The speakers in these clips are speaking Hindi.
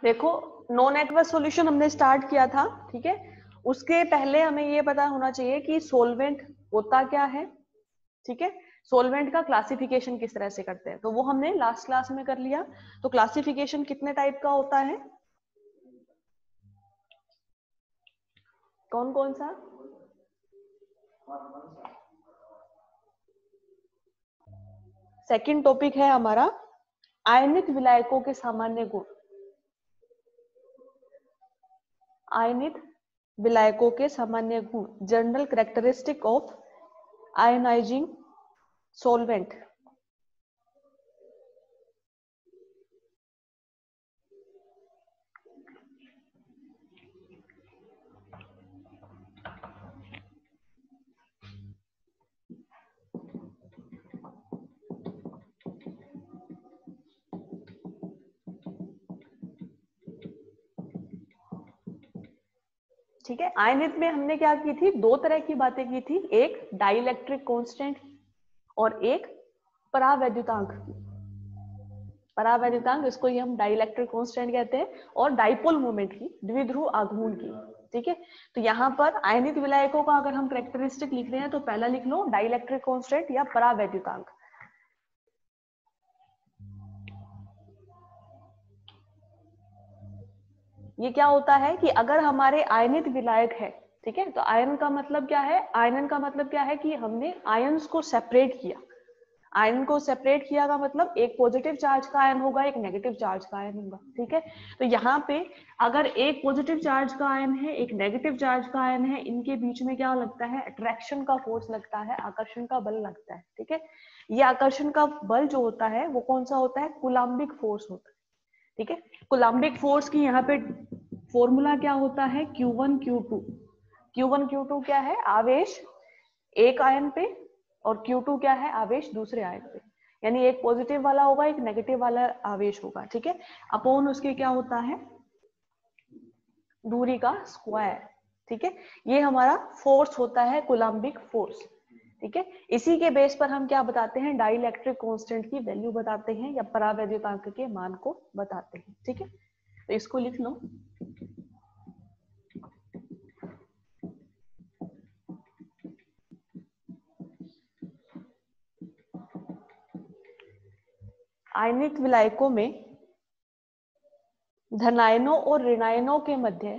देखो, नॉन एक्वस सॉल्यूशन हमने स्टार्ट किया था, ठीक है। उसके पहले हमें ये पता होना चाहिए कि सोलवेंट होता क्या है, ठीक है। सोलवेंट का क्लासिफिकेशन किस तरह से करते हैं, तो वो हमने लास्ट क्लास में कर लिया। तो क्लासिफिकेशन कितने टाइप का होता है, कौन कौन सा? सेकंड टॉपिक है हमारा आयनिक विलायकों के सामान्य गुण। आयनिक विलायकों के सामान्य गुण, general characteristic of ionising solvent. ठीक है, आयनिक में हमने क्या की थी, दो तरह की बातें की थी, एक डाइलेक्ट्रिक कांस्टेंट और एक परावैद्युतांक। परावैद्युतांक, इसको ही हम डाइलेक्ट्रिक कांस्टेंट कहते हैं, और डाइपोल मोमेंट की, द्विध्रुव आघूर्ण की। ठीक है, तो यहाँ पर आयनिक विलायकों का अगर हम कैरेक्टरिस्टिक लिख रहे हैं तो पहला लिख लो डाइलेक्ट्रिक कांस्टेंट या परावैद्युतांक। ये क्या होता है कि अगर हमारे आयनित विलायक है, ठीक है, तो आयन का मतलब क्या है, आयन का मतलब क्या है कि हमने आयन्स को सेपरेट किया। आयन को सेपरेट किया का मतलब एक पॉजिटिव चार्ज का आयन होगा, एक नेगेटिव चार्ज का आयन होगा। ठीक है, तो यहाँ पे अगर एक पॉजिटिव चार्ज का आयन है, एक नेगेटिव चार्ज का आयन है, इनके बीच में क्या लगता है, अट्रैक्शन का फोर्स लगता है, आकर्षण का बल लगता है। ठीक है, ये आकर्षण का बल जो होता है वो कौन सा होता है, कूलाम्बिक फोर्स होता है। ठीक है, कूलाम्बिक फोर्स की यहाँ पे फॉर्मूला क्या होता है, Q1 Q2। Q1 Q2 क्या है, आवेश एक आयन पे, और Q2 क्या है, आवेश दूसरे आयन पे। यानी एक पॉजिटिव वाला होगा, एक नेगेटिव वाला आवेश होगा। ठीक है, अपॉन उसके क्या होता है, दूरी का स्क्वायर। ठीक है, ये हमारा फोर्स होता है, कूलाम्बिक फोर्स। ठीक है, इसी के बेस पर हम क्या बताते हैं, डाइलेक्ट्रिक कांस्टेंट की वैल्यू बताते हैं या परावैद्युतांक के मान को बताते हैं। ठीक है, तो इसको लिख लो। आयनिक विलायकों में धनायनों और ऋणायनों के मध्य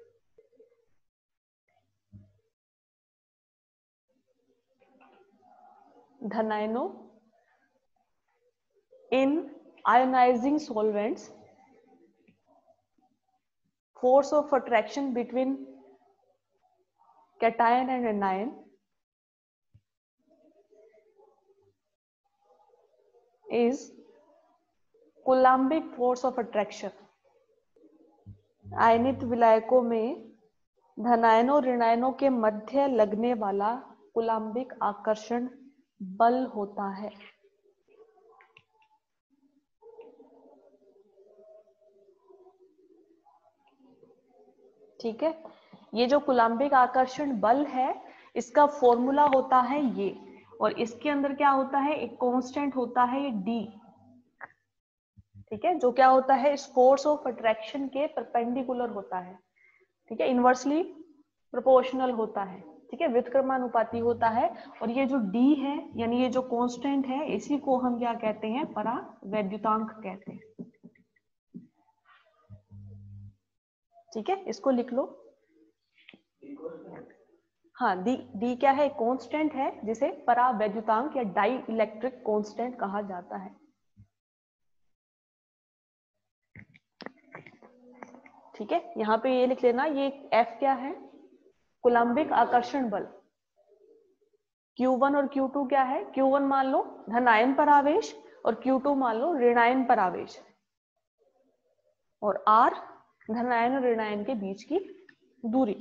धनायनों in ionizing solvents, force of attraction between cation and anion is coulombic force of attraction। आयनित विलायकों में धनायनों ऋणायनों के मध्य लगने वाला कूलाम्बिक आकर्षण बल होता है। ठीक है, ये जो कूलाम्बिक आकर्षण बल है, इसका फॉर्मूला होता है ये, और इसके अंदर क्या होता है, एक कांस्टेंट होता है ये D। ठीक है, जो क्या होता है, इस फोर्स ऑफ अट्रैक्शन के परपेंडिकुलर होता है। ठीक है, इनवर्सली प्रोपोर्शनल होता है। ठीक है, व्युत्क्रमानुपाती होता है। और ये जो D है, यानी ये जो कांस्टेंट है, इसी को हम क्या कहते हैं, परावैद्युतांक कहते हैं। ठीक है, इसको लिख लो। हाँ, डी क्या है, कांस्टेंट है जिसे परावैद्युतांक या डाई इलेक्ट्रिक कांस्टेंट कहा जाता है। ठीक है, यहाँ पे ये लिख लेना, ये F क्या है, कूलाम्बिक आकर्षण बल। Q1 और Q2 क्या है, Q1 मान लो धनायन पर आवेश और Q2 मान लो ऋणायन पर आवेश, और R धनायन और ऋणायन के बीच की दूरी।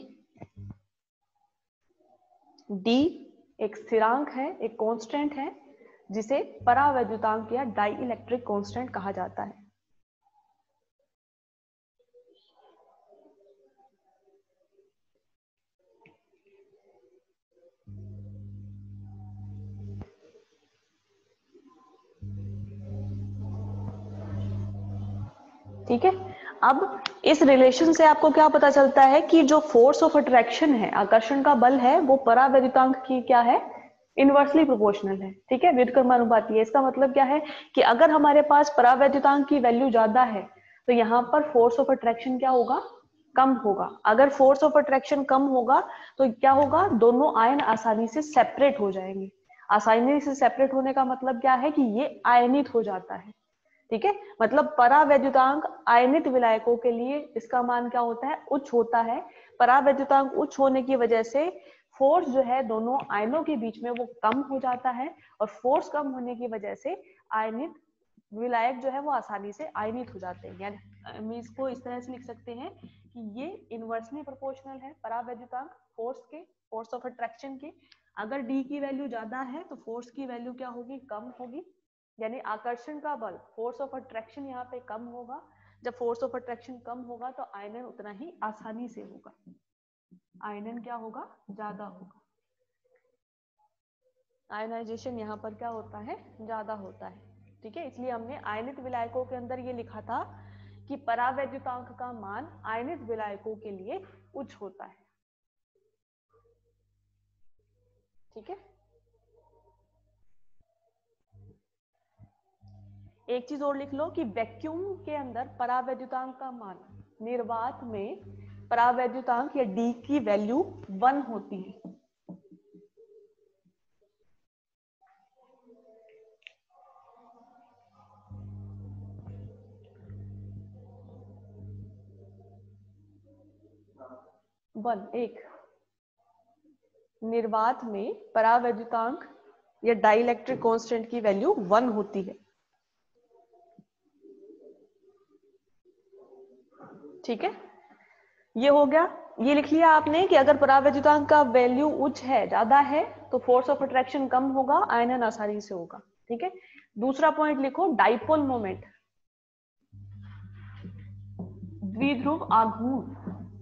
D एक स्थिरांक है, एक कांस्टेंट है जिसे परावैद्युतांक या डाई इलेक्ट्रिक कांस्टेंट कहा जाता है। ठीक है, अब इस रिलेशन से आपको क्या पता चलता है कि जो फोर्स ऑफ अट्रैक्शन है, आकर्षण का बल है, वो परावैद्युतांक की क्या है, इनवर्सली प्रोपोर्शनल है। ठीक है, व्युत्क्रमानुपाती है। इसका मतलब क्या है कि अगर हमारे पास परावैद्युतांक की वैल्यू ज्यादा है तो यहाँ पर फोर्स ऑफ अट्रैक्शन क्या होगा, कम होगा। अगर फोर्स ऑफ अट्रैक्शन कम होगा तो क्या होगा, दोनों आयन आसानी से सेपरेट हो जाएंगे। आसानी से सेपरेट होने का मतलब क्या है कि ये आयनित हो जाता है। ठीक है, मतलब परावैद्युतांक आयनित विलायकों के लिए इसका मान क्या होता है, उच्च होता है। परावैद्युतांक उच्च होने की वजह से फोर्स जो है दोनों आयनों के बीच में वो कम हो जाता है, और फोर्स कम होने की वजह से आयनित विलायक जो है वो आसानी से आयनित हो जाते हैं। यानी हम इसको इस तरह से लिख सकते हैं कि ये इनवर्सली प्रोपोर्शनल है परावैद्युतांक फोर्स के, फोर्स ऑफ अट्रैक्शन के। अगर डी की वैल्यू ज्यादा है तो फोर्स की वैल्यू क्या होगी, कम होगी। यानी आकर्षण का बल, फोर्स ऑफ अट्रैक्शन यहाँ पे कम होगा। जब फोर्स ऑफ अट्रैक्शन कम होगा तो आयनन उतना ही आसानी से होगा, आयनन क्या होगा, ज्यादा होगा। आयनाइजेशन यहाँ पर क्या होता है, ज्यादा होता है। ठीक है, इसलिए हमने आयनित विलायकों के अंदर ये लिखा था कि परावैद्युतांक का मान आयनित विलायकों के लिए उच्च होता है। ठीक है, एक चीज और लिख लो कि वैक्यूम के अंदर परावैद्युतांक का मान, निर्वात में परावैद्युतांक या डी की वैल्यू 1 होती है। वन, एक निर्वात में परावैद्युतांक या डाइलेक्ट्रिक कांस्टेंट की वैल्यू 1 होती है। ठीक है, ये हो गया। ये लिख लिया आपने कि अगर परावैद्युतांक का वैल्यू उच्च है, ज्यादा है, तो फोर्स ऑफ अट्रैक्शन कम होगा, आयनन आसानी से होगा। ठीक है, दूसरा पॉइंट लिखो, डाइपोल मोमेंट, द्विध्रुव आघूर्ण।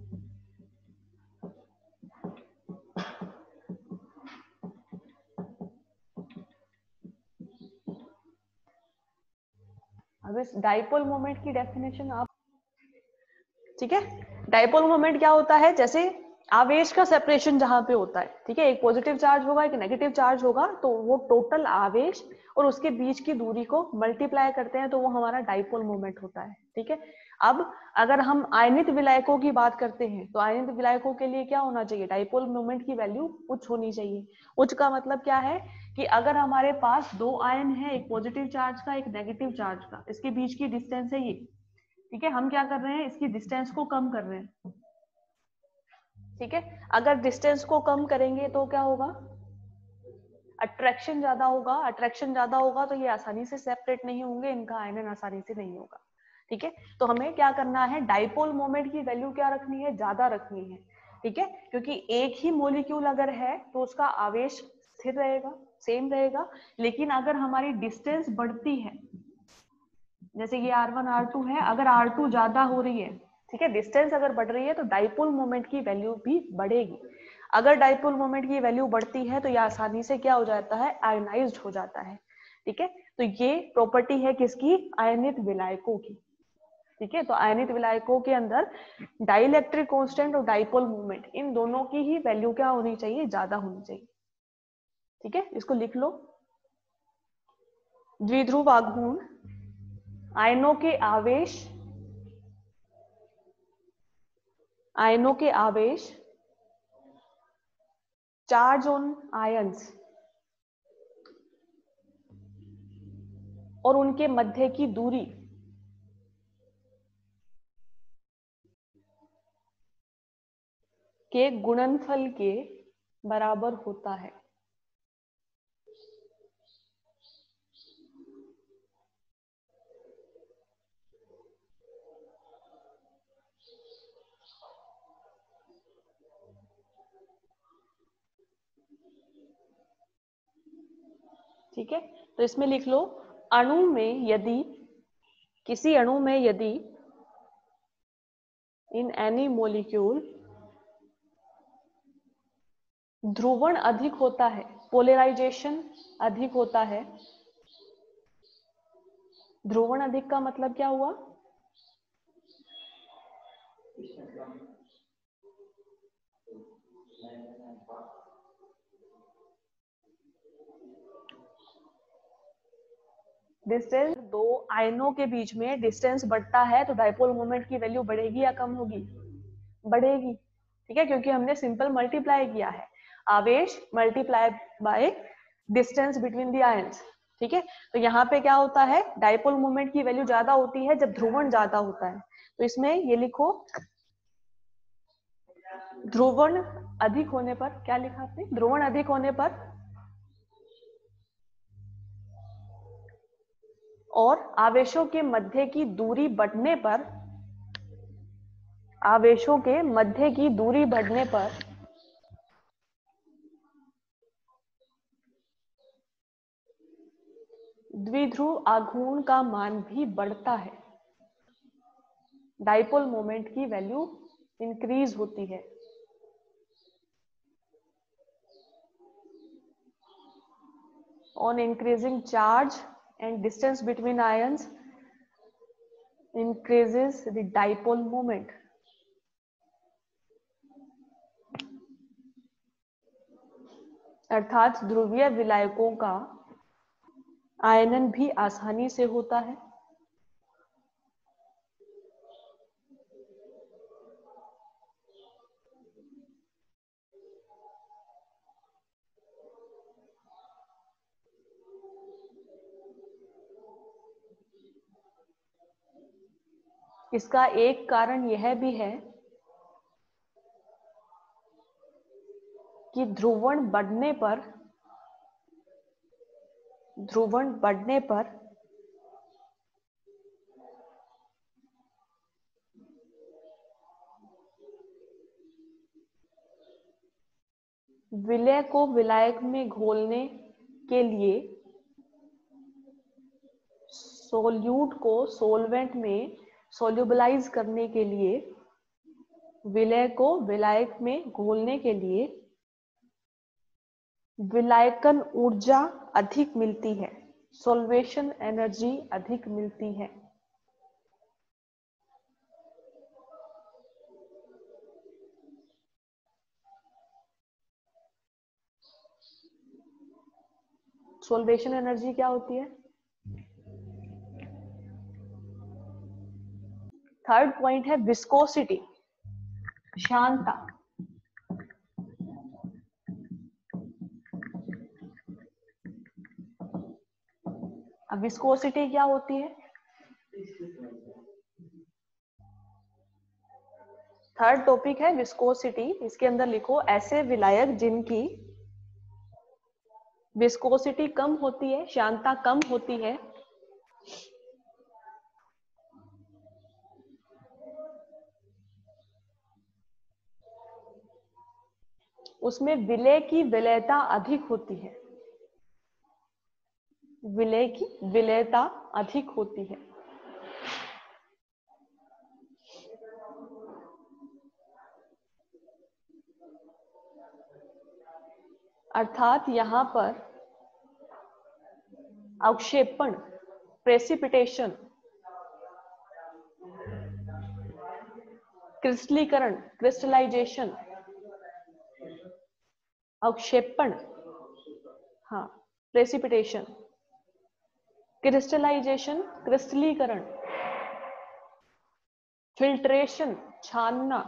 अब इस डाइपोल मोमेंट की डेफिनेशन आप, ठीक है, डाइपोल मोमेंट क्या होता है, जैसे आवेश का सेपरेशन जहां पे होता है, ठीक है, एक पॉजिटिव चार्ज होगा, एक नेगेटिव चार्ज होगा, तो वो टोटल आवेश और उसके बीच की दूरी को मल्टीप्लाई करते हैं तो वो हमारा डाइपोल मोमेंट होता है। ठीक है, अब अगर हम आयनित विलायकों की बात करते हैं तो आयनित विलायकों के लिए क्या होना चाहिए, डाइपोल मोमेंट की वैल्यू उच्च होनी चाहिए। उच्च का मतलब क्या है कि अगर हमारे पास दो आयन है, एक पॉजिटिव चार्ज का, एक नेगेटिव चार्ज का, इसके बीच की डिस्टेंस है ये। ठीक है, हम क्या कर रहे हैं, इसकी डिस्टेंस को कम कर रहे हैं। ठीक है, अगर डिस्टेंस को कम करेंगे तो क्या होगा, अट्रैक्शन ज्यादा होगा। अट्रैक्शन ज्यादा होगा तो ये आसानी से सेपरेट नहीं होंगे, इनका आयनन आसानी से नहीं होगा। ठीक है, तो हमें क्या करना है, डाइपोल मोमेंट की वैल्यू क्या रखनी है, ज्यादा रखनी है। ठीक है, क्योंकि एक ही मॉलिक्यूल अगर है तो उसका आवेश स्थिर रहेगा, सेम रहेगा। लेकिन अगर हमारी डिस्टेंस बढ़ती है, जैसे ये R1 R2 है, अगर R2 ज्यादा हो रही है, ठीक है, डिस्टेंस अगर बढ़ रही है तो डाइपोल मोमेंट की वैल्यू भी बढ़ेगी। अगर डाइपोल मोमेंट की वैल्यू बढ़ती है तो ये आसानी से क्या हो जाता है, आयनाइज्ड हो जाता है। ठीक है, तो ये प्रॉपर्टी है किसकी, आयनित विलायकों की। ठीक है, तो आयनित विलायकों के अंदर डाइलेक्ट्रिक कांस्टेंट और डाइपोल मोमेंट, इन दोनों की ही वैल्यू क्या होनी चाहिए, ज्यादा होनी चाहिए। ठीक है, इसको लिख लो, द्विध्रुव आघूर्ण आयनों के आवेश, आयनों के आवेश, चार्ज ऑन आयंस और उनके मध्य की दूरी के गुणनफल के बराबर होता है। ठीक है, तो इसमें लिख लो, अणु में यदि, किसी अणु में यदि, इन एनी मोलिक्यूल, ध्रुवण अधिक होता है, पोलराइजेशन अधिक होता है। ध्रुवण अधिक का मतलब क्या हुआ, डिस्टेंस दो आयनों के बीच में डिस्टेंस बढ़ता है तो डाइपोल मोमेंट की वैल्यू बढ़ेगी या कम होगी? बढ़ेगी, ठीक है, क्योंकि हमने सिंपल मल्टीप्लाई किया है, आवेश multiply by distance between the ions, ठीक है। तो यहाँ पे क्या होता है, डाइपोल मोमेंट की वैल्यू ज्यादा होती है जब ध्रुवण ज्यादा होता है। तो इसमें ये लिखो, ध्रुवण अधिक होने पर, क्या लिखा आपने, ध्रुवण अधिक होने पर और आवेशों के मध्य की दूरी बढ़ने पर, आवेशों के मध्य की दूरी बढ़ने पर द्विध्रुव आघूर्ण का मान भी बढ़ता है, डाइपोल मोमेंट की वैल्यू इंक्रीज होती है। On increasing charge and distance between ions increases the dipole moment. अर्थात ध्रुवीय विलायकों का आयनन भी आसानी से होता है। इसका एक कारण यह भी है कि ध्रुवण बढ़ने पर विलय को विलायक में घोलने के लिए सोल्यूट को सोलवेंट में सोल्यूबलाइज करने के लिए, विलय को विलायक में घोलने के लिए विलायकन ऊर्जा अधिक मिलती है, सोल्वेशन एनर्जी अधिक मिलती है। सोल्वेशन एनर्जी क्या होती है? थर्ड पॉइंट है विस्कोसिटी, श्यानता। अब विस्कोसिटी क्या होती है? थर्ड टॉपिक है विस्कोसिटी। इसके अंदर लिखो ऐसे विलायक जिनकी विस्कोसिटी कम होती है, श्यानता कम होती है, उसमें विलय की विलयता अधिक होती है, विलय की विलयता अधिक होती है। अर्थात यहां पर अवक्षेपण, प्रेसिपिटेशन, क्रिस्टलीकरण, क्रिस्टलाइजेशन, अवक्षेपण, हाँ, प्रेसिपिटेशन, क्रिस्टलाइजेशन, क्रिस्टलीकरण, फिल्ट्रेशन, छानना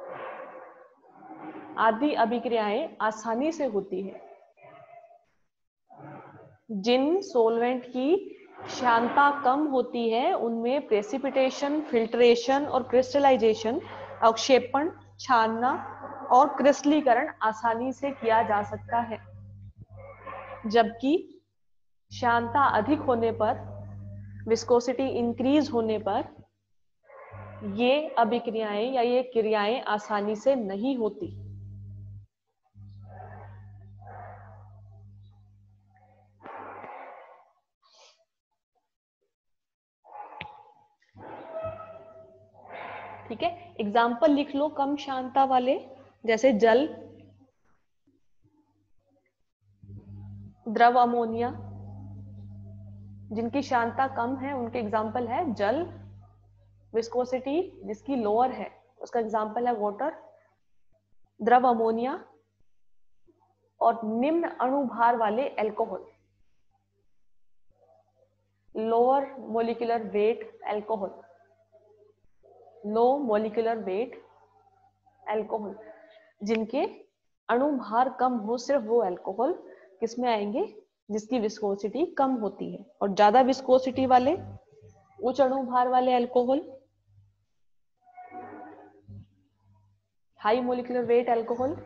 आदि अभिक्रियाएं आसानी से होती है। जिन सोलवेंट की श्यानता कम होती है उनमें प्रेसिपिटेशन, फिल्ट्रेशन और क्रिस्टलाइजेशन, अवक्षेपण, छानना और क्रिस्टलीकरण आसानी से किया जा सकता है, जबकि श्यानता अधिक होने पर, विस्कोसिटी इंक्रीज होने पर ये अभिक्रियाएं या ये क्रियाएं आसानी से नहीं होती। ठीक है, एग्जाम्पल लिख लो कम श्यानता वाले, जैसे जल, द्रव अमोनिया, जिनकी श्यानता कम है उनके एग्जाम्पल है जल, विस्कोसिटी जिसकी लोअर है उसका एग्जाम्पल है वाटर, द्रव अमोनिया, और निम्न अणुभार वाले alcohol, lower molecular weight alcohol, low molecular weight alcohol, जिनके अणुभार कम हो, सिर्फ वो अल्कोहल किसमें आएंगे, जिसकी विस्कोसिटी कम होती है। और ज्यादा विस्कोसिटी वाले, उच्च अणुभार वाले alcohol, high molecular weight alcohol,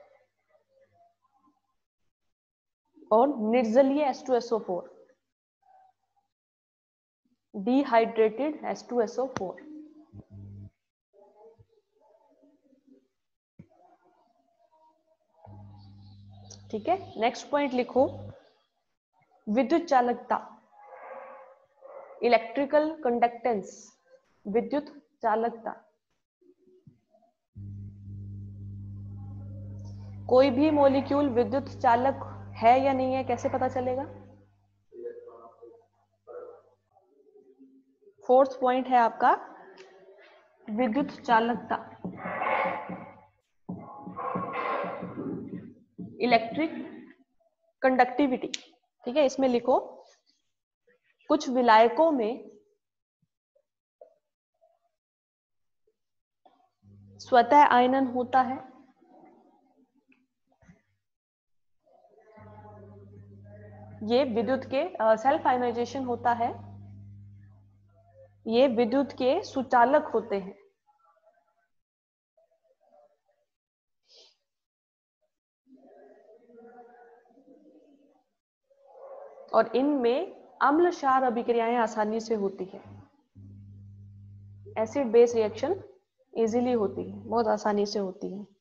और निर्जलीय H2SO4, डिहाइड्रेटेड H2SO4। ठीक है, नेक्स्ट पॉइंट लिखो, विद्युत चालकता, इलेक्ट्रिकल कंडक्टेंस, विद्युत चालकता। कोई भी मॉलिक्यूल विद्युत चालक है या नहीं है, कैसे पता चलेगा? फोर्थ पॉइंट है आपका विद्युत चालकता, इलेक्ट्रिक कंडक्टिविटी। ठीक है, इसमें लिखो, कुछ विलायकों में स्वतः आयनन होता है, ये विद्युत के सेल्फ आयनाइजेशन होता है, ये विद्युत के सुचालक होते हैं। और इनमें अम्ल क्षार अभिक्रियाएं आसानी से होती है, एसिड बेस रिएक्शन इजीली होती है, बहुत आसानी से होती है।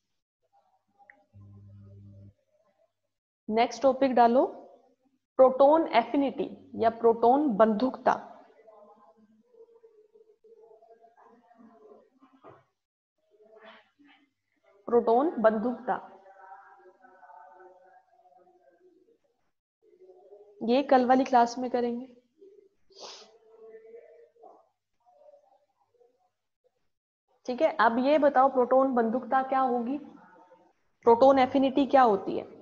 नेक्स्ट टॉपिक डालो, प्रोटॉन एफिनिटी या प्रोटॉन बंधुकता। प्रोटॉन बंधुकता, ये कल वाली क्लास में करेंगे। ठीक है, अब ये बताओ प्रोटॉन बंधुकता क्या होगी, प्रोटॉन एफिनिटी क्या होती है?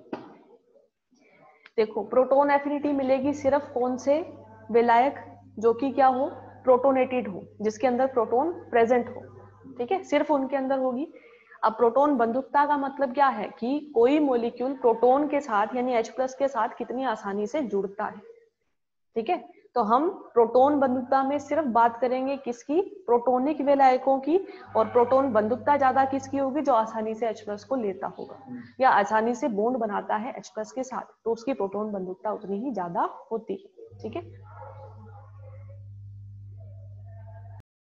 देखो, प्रोटॉन एफिनिटी मिलेगी सिर्फ कौन से विलायक, जो कि क्या हो, प्रोटोनेटेड हो, जिसके अंदर प्रोटॉन प्रेजेंट हो। ठीक है, सिर्फ उनके अंदर होगी। अब प्रोटॉन बंधुकता का मतलब क्या है कि कोई मॉलिक्यूल प्रोटॉन के साथ यानी H+ के साथ कितनी आसानी से जुड़ता है। ठीक है, तो हम प्रोटॉन बंधुकता में सिर्फ बात करेंगे किसकी, प्रोटोनिक विलायकों की। और प्रोटॉन बंधुकता ज्यादा किसकी होगी, जो आसानी से H+ को लेता होगा या आसानी से बॉन्ड बनाता है H+ के साथ, तो उसकी प्रोटॉन बंधुकता उतनी ही ज्यादा होती है। ठीक है,